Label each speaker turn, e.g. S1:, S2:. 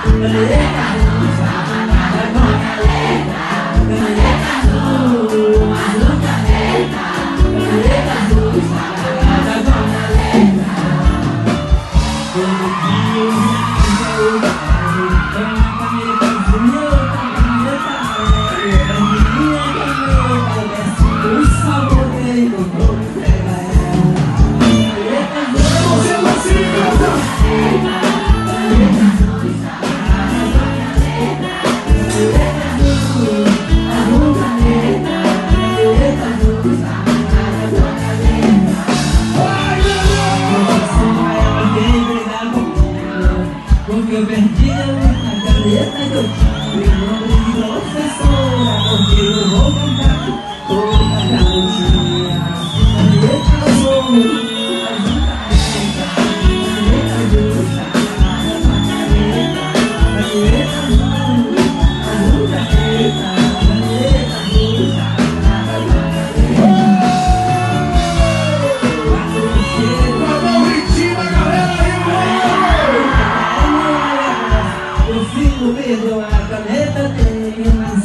S1: Porque eu perdi a caneta que eu tinha, o nome de professora, porque eu vou cantar toda a garotinha. Caneta azul, azul caneta, caneta justa, caneta, caneta azul, azul caneta, caneta justa, caneta. Eu fico vendo a caneta tem